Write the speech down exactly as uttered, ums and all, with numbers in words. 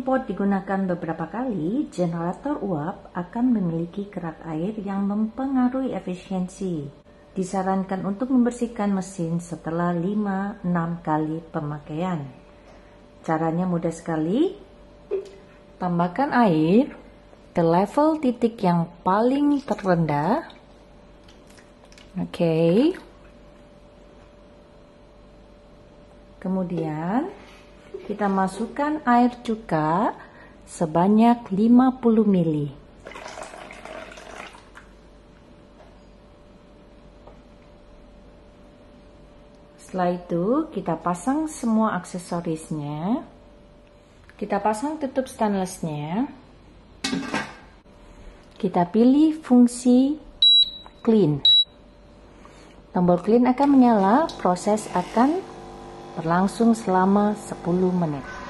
pot digunakan beberapa kali, generator uap akan memiliki kerak air yang mempengaruhi efisiensi. Disarankan untuk membersihkan mesin setelah lima sampai enam kali pemakaian. Caranya mudah sekali. Tambahkan air ke level titik yang paling terendah. Oke. Okay. Kemudian kita masukkan air cuka sebanyak lima puluh mililiter. Setelah itu kita pasang semua aksesorisnya. Kita pasang tutup stainlessnya. Kita pilih fungsi clean. Tombol clean akan menyala, proses akan berlangsung selama sepuluh menit.